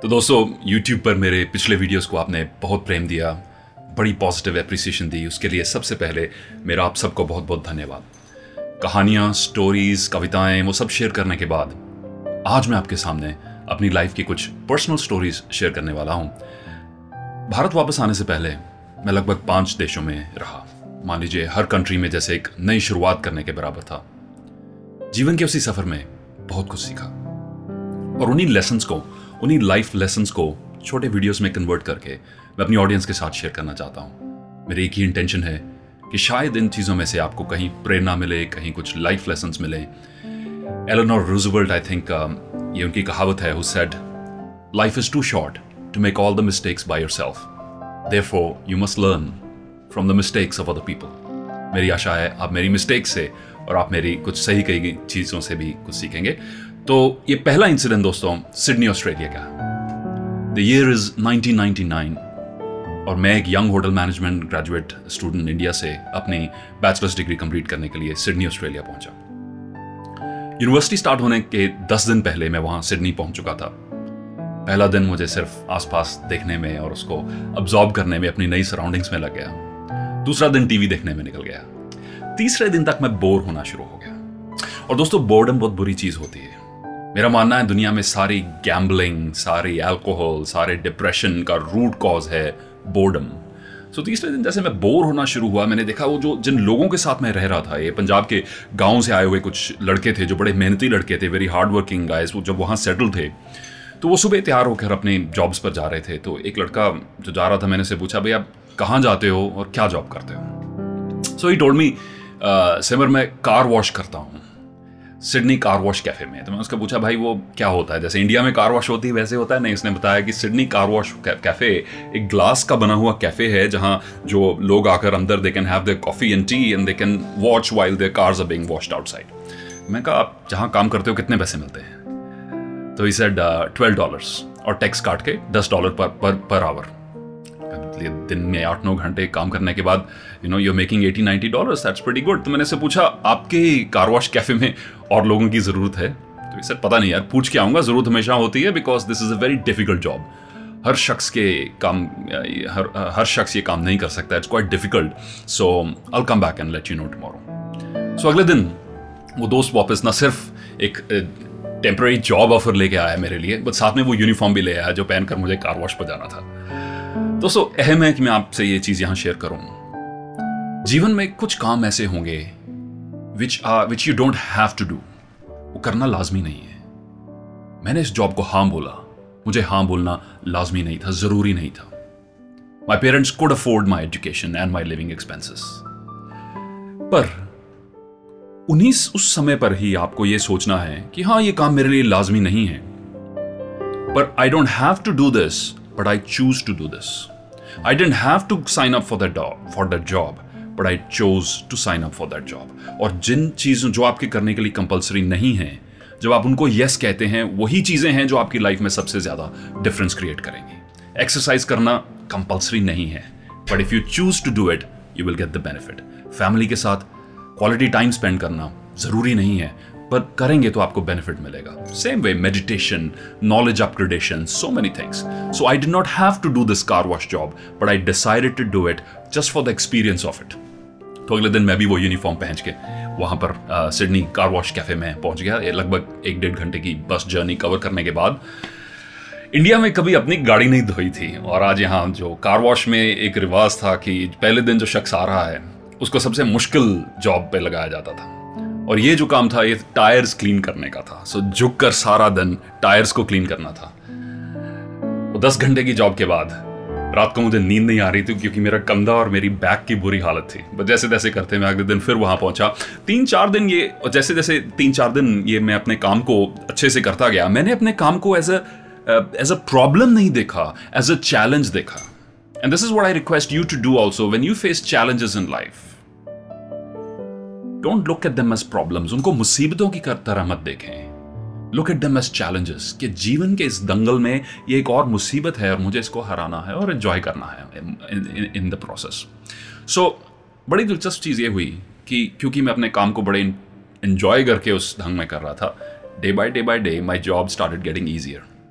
तो दोस्तों YouTube पर मेरे पिछले वीडियोस को आपने बहुत प्रेम दिया, बड़ी पॉजिटिव एप्रिसिएशन दी, उसके लिए सबसे पहले मेरा आप सबको बहुत बहुत धन्यवाद। कहानियाँ, स्टोरीज, कविताएं वो सब शेयर करने के बाद आज मैं आपके सामने अपनी लाइफ की कुछ पर्सनल स्टोरीज शेयर करने वाला हूँ। भारत वापस आने से पहले मैं लगभग 5 देशों में रहा। मान लीजिए हर कंट्री में जैसे एक नई शुरुआत करने के बराबर था। जीवन के उसी सफर में बहुत कुछ सीखा और उन्हीं लाइफ लेसन्स को छोटे वीडियोस में कन्वर्ट करके मैं अपनी ऑडियंस के साथ शेयर करना चाहता हूँ। मेरी एक ही इंटेंशन है कि शायद इन चीज़ों में से आपको कहीं प्रेरणा मिले, कहीं कुछ लाइफ लेसन्स मिले। एलेनोर रूजवेल्ट, आई थिंक ये उनकी कहावत है, who said life is too short to make all the mistakes by yourself, therefore you must learn from the mistakes of other people. मेरी आशा है आप मेरी मिस्टेक्स से और आप मेरी कुछ सही कही चीज़ों से भी कुछ सीखेंगे। तो ये पहला इंसिडेंट दोस्तों सिडनी ऑस्ट्रेलिया का। द ईयर इज 1999 और मैं एक young hotel management graduate student India से अपनी बैचलर्स डिग्री कंप्लीट करने के लिए सिडनी ऑस्ट्रेलिया पहुंचा। यूनिवर्सिटी स्टार्ट होने के 10 दिन पहले मैं वहां सिडनी पहुंच चुका था। पहला दिन मुझे सिर्फ आसपास देखने में और उसको अब्जॉर्ब करने में, अपनी नई सराउंडिंग्स में लग गया। दूसरा दिन टीवी देखने में निकल गया। तीसरे दिन तक मैं बोर होना शुरू हो गया। और दोस्तों बोर्डम बहुत बुरी चीज होती है। मेरा मानना है दुनिया में सारी गैम्बलिंग, सारी अल्कोहल, सारे डिप्रेशन का रूट कॉज है बोर्डम। सो तीसरे दिन जैसे मैं बोर होना शुरू हुआ, मैंने देखा वो जिन लोगों के साथ मैं रह रहा था, ये पंजाब के गांव से आए हुए कुछ लड़के थे जो बड़े मेहनती लड़के थे, वेरी हार्ड वर्किंग गाइज। वो जब वहाँ सेटल थे तो वो सुबह तैयार होकर अपने जॉब्स पर जा रहे थे। तो एक लड़का जो जा रहा था, मैंने से पूछा, भाई आप कहाँ जाते हो और क्या जॉब करते हो? सो ही टोल्ड मी, सिमर मैं कार वॉश करता हूँ सिडनी कार वॉश कैफे में। तो मैंने उसका पूछा, भाई वो क्या होता है? जैसे इंडिया में कार वॉश होती है वैसे होता है? नहीं, उसने बताया कि सिडनी कार वॉश कैफे एक ग्लास का बना हुआ कैफे है जहां जो लोग आकर अंदर they can have their coffee and tea and they can watch while their cars are being washed outside. मैंने कहा, आप जहां काम करते हो कितने पैसे मिलते हैं? तो ही सेड $12 और टैक्स काट के $10 पर आवर। दिन में 8-9 घंटे काम करने के बाद you're making $80-90, that's pretty good। तो मैंने से पूछा, आपके कार वॉश कैफे में और लोगों की जरूरत है? तो ये सर पता नहीं यार, पूछ के आऊंगा, जरूरत हमेशा होती है, because this is a very difficult job. हर शख्स ये काम नहीं कर सकता, it's quite difficult. So I come back and let you know tomorrow. So अगले दिन वो दोस्त वापस ना सिर्फ एक टेम्पररी जॉब ऑफर लेके आया मेरे लिए, बट साथ में वो यूनिफॉर्म भी ले आया जो पहनकर मुझे कार वॉश पर जाना था। दोस्तों अहम है कि मैं आपसे ये चीज यहां शेयर करूं। जीवन में कुछ काम ऐसे होंगे which you don't have to do, वो करना लाजमी नहीं है। मैंने इस जॉब को हाँ बोला, मुझे हाँ बोलना लाजमी नहीं था, जरूरी नहीं था। My parents could afford my education and my living expenses. पर उस समय पर ही आपको यह सोचना है कि हाँ ये काम मेरे लिए लाजमी नहीं है, पर I don't have to do this, but I choose to do this. I didn't have to sign up for that job, but I chose to sign up for that job. और जिन चीज़ों जो आपके करने के लिए कंपलसरी नहीं है, जब आप उनको यस कहते हैं, वही चीज़ें हैं जो आपकी लाइफ में सबसे ज़्यादा डिफरेंस क्रिएट करेंगी। एक्सरसाइज करना कंपलसरी नहीं है, but if you choose to do it you will get the benefit. Family के साथ क्वालिटी टाइम स्पेंड करना ज़रूरी नहीं है, पर करेंगे तो आपको बेनिफिट मिलेगा। Same way meditation, knowledge upgradation, so many things. So I did not have to do this car wash job, but I decided to do it just for the experience of it. तो अगले दिन मैं भी वो uniform पहन के वहां पर सिडनी कार वॉश कैफे में पहुंच गया। लगभग 1-1.5 घंटे की बस जर्नी कवर करने के बाद। इंडिया में कभी अपनी गाड़ी नहीं धोई थी, और आज यहाँ जो कार वॉश में एक रिवाज था कि पहले दिन जो शख्स आ रहा है उसको सबसे मुश्किल जॉब पे लगाया जाता था, और ये जो काम था ये टायर्स क्लीन करने का था। सो झुक कर सारा दिन टायर्स को क्लीन करना था। 10 घंटे की जॉब के बाद रात को मुझे नींद नहीं आ रही थी क्योंकि मेरा कंधा और मेरी बैक की बुरी हालत थी। बस जैसे तैसे करते मैं अगले दिन फिर वहां पहुंचा। 3-4 दिन जैसे 3-4 दिन ये मैं अपने काम को अच्छे से करता गया। मैंने अपने काम को एज अ प्रॉब्लम नहीं देखा, एज अ चैलेंज देखा। And this is what I request you to do also when you face challenges in life. Don't look at them as problems. उनको मुसीबतों की तरह मत देखें। Look at them as challenges. कि जीवन के इस दंगल में ये एक और मुसीबत है और मुझे इसको हराना है और एंजॉय करना है in the process. So बड़ी दिलचस्प चीज़ ये हुई कि क्योंकि मैं अपने काम को बड़े एंजॉय करके उस ढंग में कर रहा था, day by day my job started getting easier.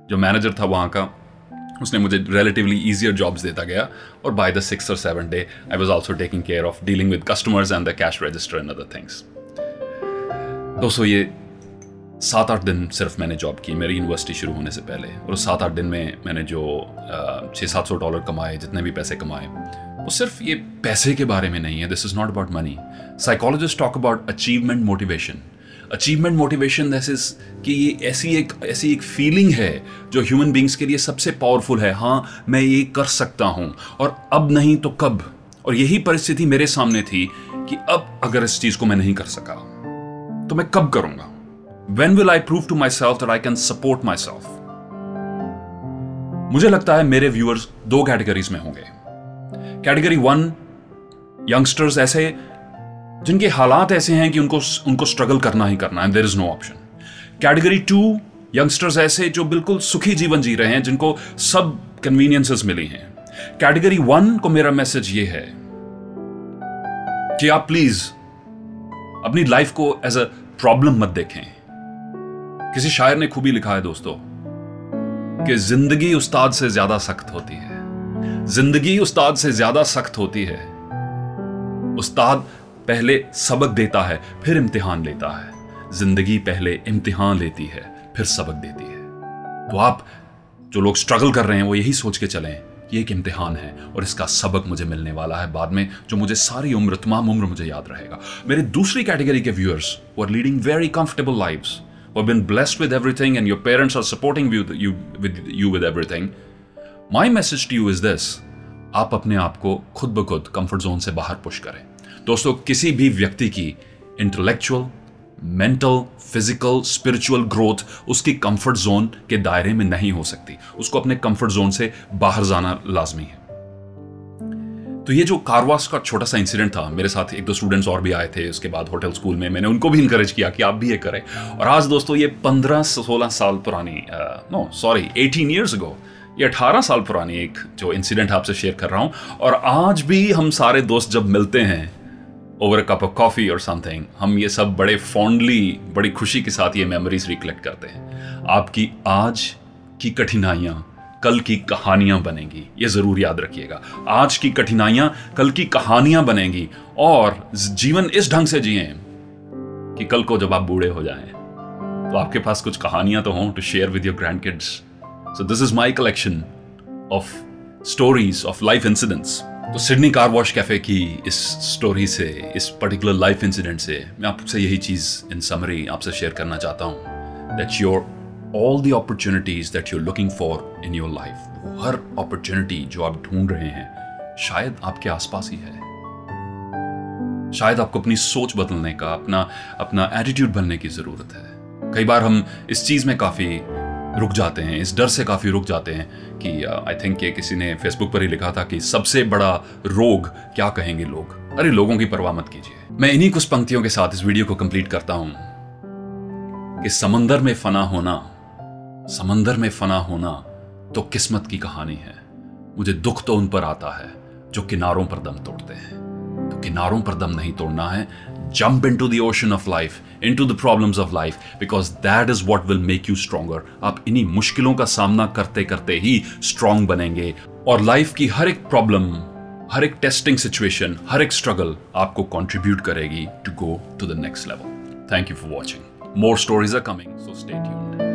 जो मैनेजर था वहाँ का, उसने मुझे relatively easier jobs देता गया, और by the 6th or 7th day I was also taking care of dealing with customers and the cash register and other things. दोस्तों ये 7-8 दिन सिर्फ मैंने जॉब की मेरी यूनिवर्सिटी शुरू होने से पहले, और उस 7-8 दिन में मैंने जो $600-700 कमाए, जितने भी पैसे कमाए, वो सिर्फ ये पैसे के बारे में नहीं है. This is not about money. Psychologist talk about achievement motivation. Achievement motivation that is कि ये ऐसी एक फीलिंग है जो ह्यूमन बींग्स के लिए सबसे पावरफुल है. हाँ, मैं ये कर सकता हूँ, और अब नहीं तो कब. और यही परिस्थिति मेरे सामने थी कि अब अगर इस चीज को मैं नहीं कर सका तो मैं कब करूंगा. When will I prove to myself that I can support myself? मुझे लगता है मेरे व्यूअर्स 2 कैटेगरीज में होंगे. कैटेगरी 1, यंगस्टर्स ऐसे जिनके हालात ऐसे हैं कि उनको स्ट्रगल करना ही करना है, there is no option. Category 2, youngsters ऐसे जो बिल्कुल सुखी जीवन जी रहे हैं, जिनको सब कन्वीनियंसेस मिली हैं. कैटेगरी 1 को मेरा मैसेज ये है कि आप प्लीज अपनी लाइफ को एज अ प्रॉब्लम मत देखें. किसी शायर ने खूबी लिखा है दोस्तों कि जिंदगी उस्ताद से ज्यादा सख्त होती है. जिंदगी उस्ताद से ज्यादा सख्त होती है. उस्ताद पहले सबक देता है, फिर इम्तिहान लेता है. जिंदगी पहले इम्तिहान लेती है, फिर सबक देती है. तो आप जो लोग स्ट्रगल कर रहे हैं वो यही सोच के चलें कि एक इम्तिहान है और इसका सबक मुझे मिलने वाला है बाद में, जो मुझे सारी उम्र, तमाम उम्र मुझे याद रहेगा. मेरे दूसरी कैटेगरी के व्यूअर्स वो are leading very comfortable lives, who have been blessed with everything and your parents are supporting you with everything. My message to you is this: आप अपने आप को खुद ब खुद कंफर्ट जोन से बाहर पुश करें. दोस्तों, किसी भी व्यक्ति की intellectual, mental, physical, spiritual growth उसकी कंफर्ट जोन के दायरे में नहीं हो सकती. उसको अपने कंफर्ट जोन से बाहर जाना लाजमी है. तो ये जो कारवास का छोटा सा इंसिडेंट था, मेरे साथ 1-2 स्टूडेंट्स और भी आए थे उसके बाद होटल स्कूल में, मैंने उनको भी इनकरेज किया कि आप भी ये करें. और आज दोस्तों ये 15-16 साल पुरानी 18 ईयर्स अगो, ये 18 साल पुरानी एक जो इंसिडेंट आपसे शेयर कर रहा हूं. और आज भी हम सारे दोस्त जब मिलते हैं over a cup of coffee और समथिंग, हम ये सब बड़े फॉन्डली, बड़ी खुशी के साथ ये मेमोरीज रिकलेक्ट करते हैं. आपकी आज की कठिनाइयां कल की कहानियां बनेंगी, ये जरूर याद रखिएगा. आज की कठिनाइयां कल की कहानियां बनेंगी, और जीवन इस ढंग से जिएं कि कल को जब आप बूढ़े हो जाएं तो आपके पास कुछ कहानियां तो हों to share with your grand kids. So this is my collection of stories of life incidents. तो सिडनी कार वॉश कैफे की इस स्टोरी से, इस पर्टिकुलर लाइफ इंसिडेंट से मैं आपसे यही चीज इन समरी आपसे शेयर करना चाहता हूं, that your all the opportunities that you're looking for in your life, हर अपॉर्चुनिटी जो आप ढूंढ रहे हैं शायद आपके आसपास ही है. शायद आपको अपनी सोच बदलने का, अपना एटीट्यूड बनने की जरूरत है. कई बार हम इस चीज में काफी रुक जाते हैं, इस डर से काफी रुक जाते हैं कि आई थिंक ये किसी ने फेसबुक पर ही लिखा था कि सबसे बड़ा रोग क्या कहेंगे लोग. अरे लोगों की परवाह मत कीजिए. मैं इन्हीं कुछ पंक्तियों के साथ इस वीडियो को कंप्लीट करता हूं कि समंदर में फना होना तो किस्मत की कहानी है. मुझे दुख तो उन पर आता है जो किनारों पर दम तोड़ते हैं. तो किनारों पर दम नहीं तोड़ना है. Jump into the ocean of life, into the problems of life, because that is what will make you stronger. आप इन्हीं मुश्किलों का सामना करते करते ही स्ट्रांग बनेंगे, और लाइफ की हर एक प्रॉब्लम, हर एक टेस्टिंग सिचुएशन, हर एक स्ट्रगल आपको कंट्रीब्यूट करेगी to go to the next level. Thank you for watching. More stories are coming, so stay tuned.